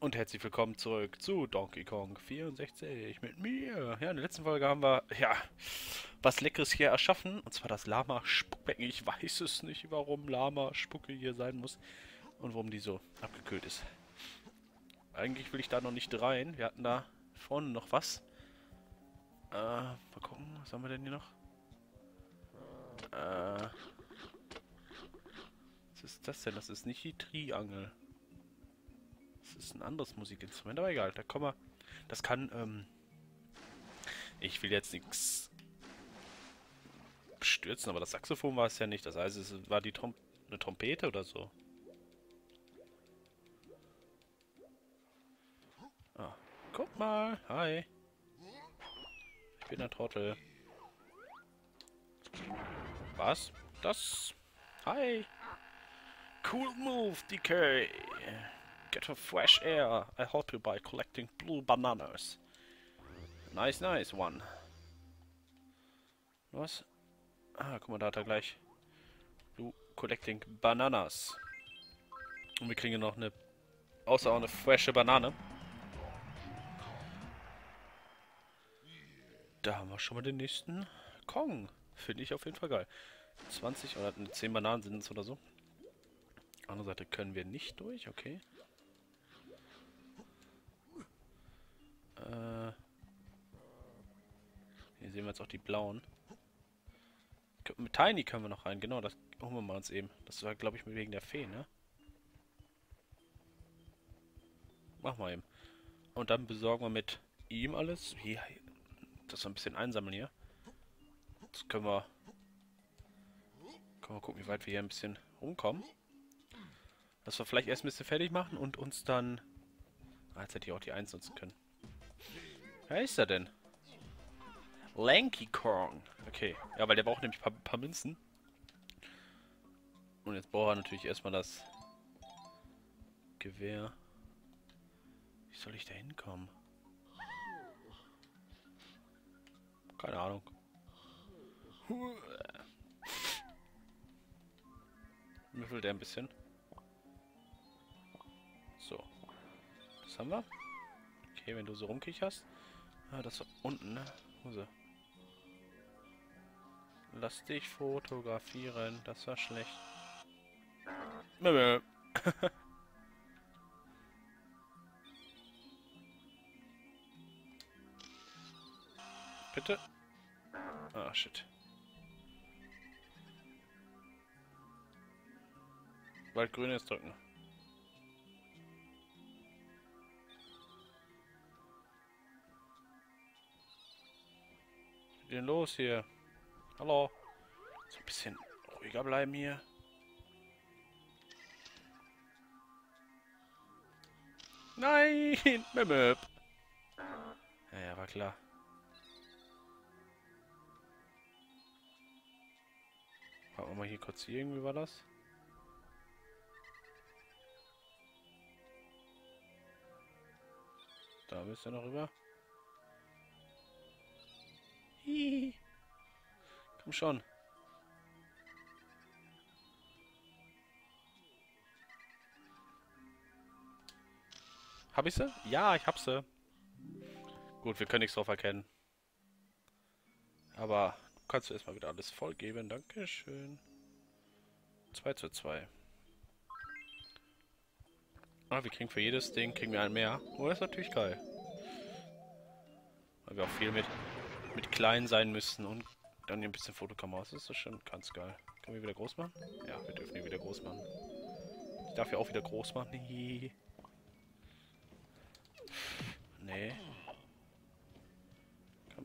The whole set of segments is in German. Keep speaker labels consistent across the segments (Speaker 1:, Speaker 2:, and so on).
Speaker 1: Und herzlich willkommen zurück zu Donkey Kong 64 mit mir. Ja, in der letzten Folge haben wir, was Leckeres hier erschaffen. Und zwar das Lama-Spuckbecken. Ich weiß es nicht, warum Lama-Spucke hier sein muss. Und warum die so abgekühlt ist. Eigentlich will ich da noch nicht rein. Wir hatten da vorne noch was. Mal gucken, was haben wir denn hier noch? Was ist das denn? Das ist nicht die Triangel. Das ist ein anderes Musikinstrument, aber egal. Da kommen wir. Das kann, ich will jetzt nichts stürzen, aber das Saxophon war es ja nicht. Das heißt, es war die eine Trompete oder so. Ah, guck mal. Hi. Ich bin ein Trottel. Was? Das? Hi. Cool move, DK. Get a fresh air. I help you by collecting blue bananas. Nice, nice one. Was? Ah, guck mal, da hat er gleich. Blue collecting bananas. Und wir kriegen noch eine, außer auch eine frische Banane. Da haben wir schon mal den nächsten Kong. Finde ich auf jeden Fall geil. 20 oder 10 Bananen sind es oder so. Andere Seite können wir nicht durch, okay. Hier sehen wir jetzt auch die blauen. Mit Tiny können wir noch rein, genau, das holen wir mal uns eben. Das war, glaube ich, wegen der Fee, ne? Machen wir eben. Und dann besorgen wir mit ihm alles. Hier, das wir ein bisschen einsammeln hier. Das können wir gucken, wie weit wir hier ein bisschen rumkommen. Dass wir vielleicht erst ein bisschen fertig machen und uns dann... Ah, jetzt hätte ich auch die 1 nutzen können. Wer ist er denn? Lanky Kong. Okay, ja, weil der braucht nämlich ein paar Münzen. Und jetzt braucht er natürlich erstmal das Gewehr. Wie soll ich da hinkommen? Keine Ahnung. Müffelt er ein bisschen. So. Das haben wir. Okay, wenn du so rumkicherst. Ah, das war unten, ne? Wo ist er? Lass dich fotografieren. Das war schlecht. Bitte? Ah, shit. Waldgrün ist drücken. Was ist denn los hier? Hallo? So ein bisschen ruhiger bleiben hier. Nein! Möp. Ja, war klar. Warten wir mal hier kurz hier, irgendwie war das. Da bist du noch rüber. Hihi. Komm schon. Hab ich sie? Ja, ich hab sie. Gut, wir können nichts drauf erkennen. Aber du kannst du erstmal wieder alles vollgeben. Dankeschön. 2:2. Ah, wir kriegen für jedes Ding kriegen wir einen mehr. Oh, das ist natürlich geil. Weil wir auch viel mit klein sein müssen und dann hier ein bisschen Fotokamera. Das ist das schon ganz geil. Können wir wieder groß machen? Ja, wir dürfen die wieder groß machen. Ich darf ja auch wieder groß machen. Nee. Komm.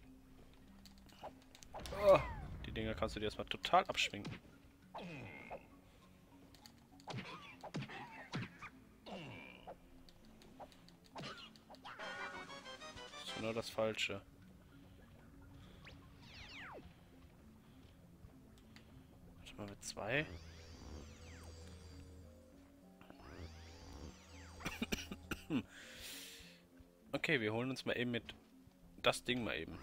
Speaker 1: Oh, die Dinger kannst du dir erstmal total abschminken. Das ist genau das Falsche. Warte mal mit 2. Okay, wir holen uns mal eben mit das Ding mal eben.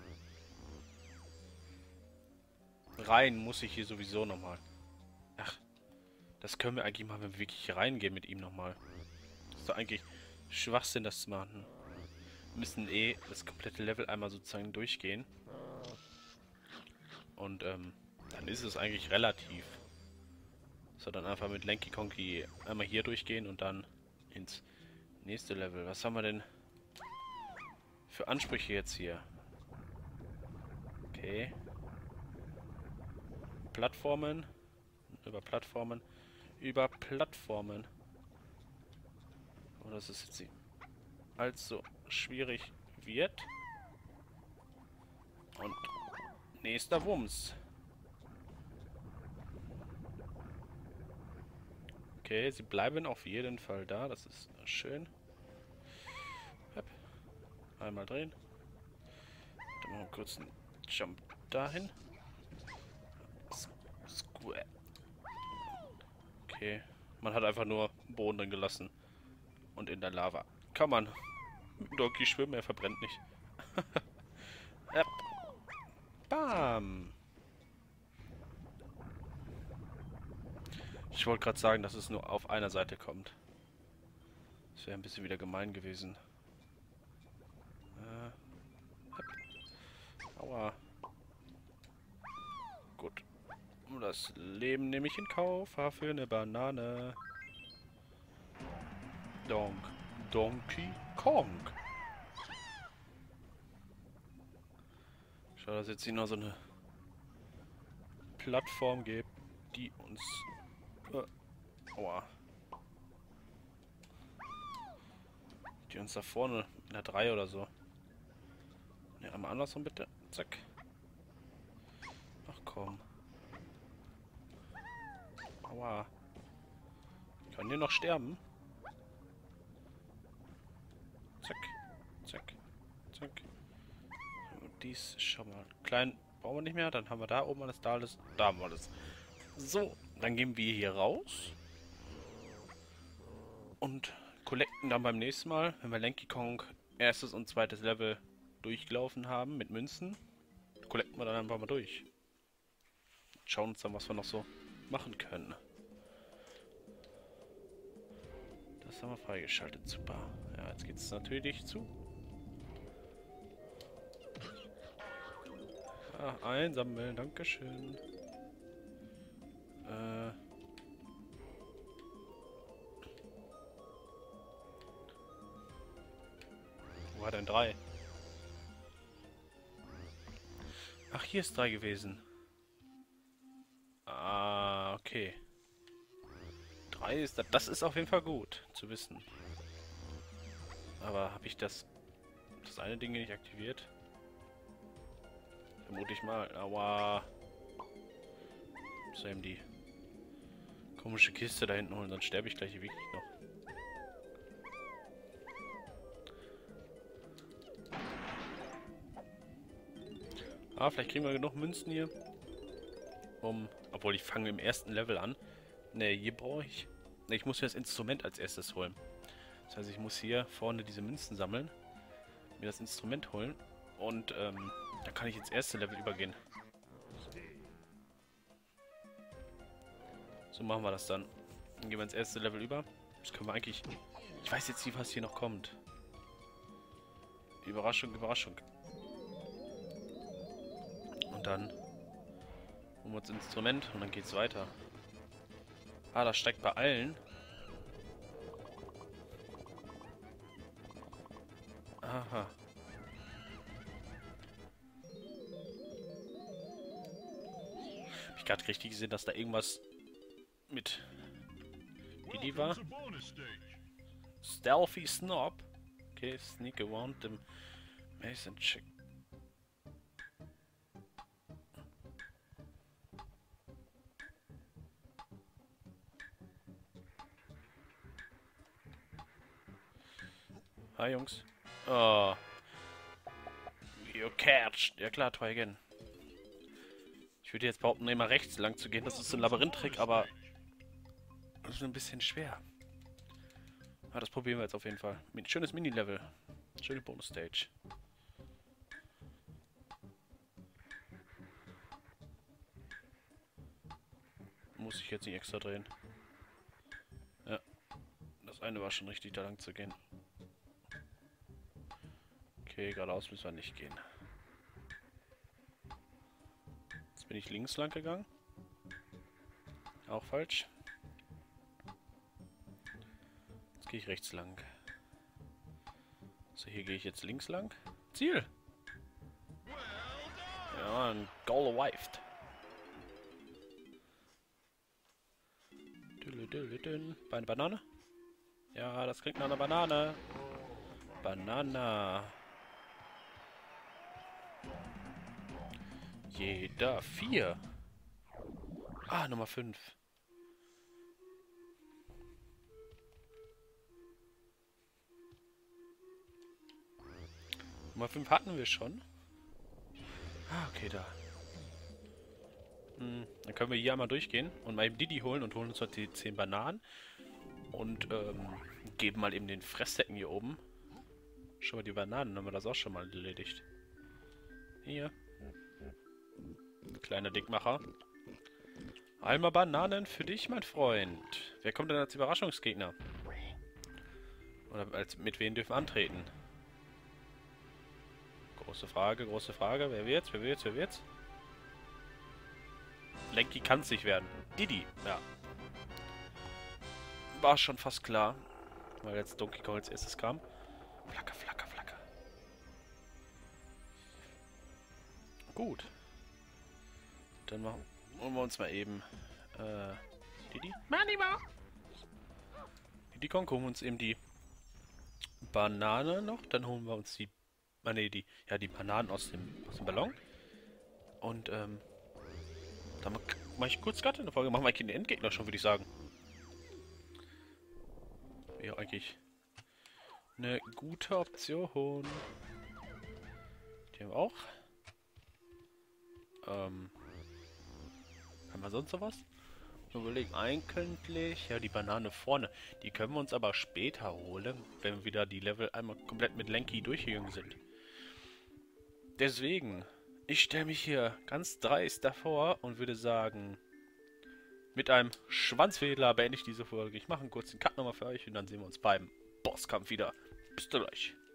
Speaker 1: Rein muss ich hier sowieso nochmal. Ach, das können wir eigentlich machen, wenn wir wirklich reingehen mit ihm nochmal. Das ist doch eigentlich Schwachsinn, das zu machen. Wir müssen eh das komplette Level einmal sozusagen durchgehen. Und dann ist es eigentlich relativ. So, dann einfach mit Lanky Conky einmal hier durchgehen und dann ins nächste Level. Was haben wir denn für Ansprüche jetzt hier? Okay. Plattformen. Über Plattformen. Über Plattformen. Oh, dass es jetzt nicht allzu schwierig wird. Und nächster Wumms. Okay, sie bleiben auf jeden Fall da. Das ist schön. Hep. Einmal drehen. Dann machen wir kurz einen Jump dahin. Square. Okay. Man hat einfach nur Boden drin gelassen. Und in der Lava. Kann man. Donkey schwimmen, er verbrennt nicht. Yep. Bam. Ich wollte gerade sagen, dass es nur auf einer Seite kommt. Das wäre ein bisschen wieder gemein gewesen. Aua. Gut. Das Leben nehme ich in Kauf. Für eine Banane. Donkey Kong. Schade, dass jetzt hier noch so eine Plattform gibt, die uns... aua. Die uns da vorne in der 3 oder so. Ne, einmal andersrum bitte. Zack. Ach komm. Aua. Können wir noch sterben? Zack. Zack. Zack. Und dies schon mal. Klein brauchen wir nicht mehr. Dann haben wir da oben alles, da alles. Da haben wir alles. So, dann gehen wir hier raus. Und collecten dann beim nächsten Mal, wenn wir Lanky Kong erstes und zweites Level durchgelaufen haben mit Münzen. Collecten wir dann einfach mal durch. Schauen uns dann, was wir noch so machen können. Das haben wir freigeschaltet. Super. Ja, jetzt geht es natürlich zu. Ah, einsammeln. Dankeschön. Wo war denn 3? Ach, hier ist 3 gewesen. Ah, okay. 3 ist... Das ist auf jeden Fall gut zu wissen. Aber habe ich das eine Ding nicht aktiviert? Vermute ich mal. Aua. Muss eben die komische Kiste da hinten holen, sonst sterbe ich gleich wirklich noch. Ah, vielleicht kriegen wir genug Münzen hier. Obwohl, ich fange im ersten Level an. Ne, hier brauche ich... Ne, ich muss mir das Instrument als erstes holen. Das heißt, ich muss hier vorne diese Münzen sammeln. Mir das Instrument holen. Und, dann kann ich ins erste Level übergehen. So machen wir das dann. Dann gehen wir ins erste Level über. Das können wir eigentlich... Ich weiß jetzt nicht, was hier noch kommt. Überraschung, Überraschung. Und dann holen wir uns Instrument und dann geht's weiter. Ah, das steigt bei allen. Aha. Hab ich gerade richtig gesehen, dass da irgendwas mit Didi war? Stealthy Snob. Okay, sneak around them Mason check. Hi Jungs. Oh. You catched. Ja klar, try again. Ich würde jetzt behaupten, immer rechts lang zu gehen. Das ist so ein Labyrinth-Trick, aber das ist ein bisschen schwer. Aber das probieren wir jetzt auf jeden Fall. Schönes Mini-Level. Schöne Bonus-Stage. Muss ich jetzt nicht extra drehen. Ja. Das eine war schon richtig, da lang zu gehen. Okay, geradeaus müssen wir nicht gehen. Jetzt bin ich links lang gegangen. Auch falsch. Jetzt gehe ich rechts lang. So, hier gehe ich jetzt links lang. Ziel! Ja, ein Goal gewived. Bei einer Banane? Ja, das klingt nach einer Banane. Banana. Jeder 4. Ah, Nummer 5. Nummer 5 hatten wir schon. Ah, okay, da. Dann können wir hier einmal durchgehen und mal eben Didi holen und holen uns die 10 Bananen. Und geben mal eben den Fresssäcken hier oben. Schon mal die Bananen, dann haben wir das auch schon mal erledigt. Hier. Kleiner Dickmacher. Einmal Bananen für dich, mein Freund. Wer kommt denn als Überraschungsgegner? Oder mit wem dürfen wir antreten? Große Frage, große Frage. Wer wird's? Wer wird's? Wer wird's? Lenky kann es nicht werden. Didi, ja. War schon fast klar. Weil jetzt Donkey Kong als erstes kam. Flacker, flacker, flacker. Gut. Dann holen wir uns mal eben Didi. Manima! Diddy Kong, holen wir uns eben die Banane noch. Dann holen wir uns die die Bananen aus dem Ballon. Und dann mache ich kurz gerade eine Folge. Machen wir eigentlich den Endgegner schon, würde ich sagen. Wäre eigentlich eine gute Option. Die haben wir auch. Haben wir sonst noch was? Überlegen, eigentlich, ja, die Banane vorne. Die können wir uns aber später holen, wenn wir wieder die Level einmal komplett mit Lenky durchgegangen sind. Deswegen, ich stelle mich hier ganz dreist davor und würde sagen, mit einem Schwanzfehler beende ich diese Folge. Ich mache einen kurzen Cut nochmal für euch und dann sehen wir uns beim Bosskampf wieder. Bis gleich.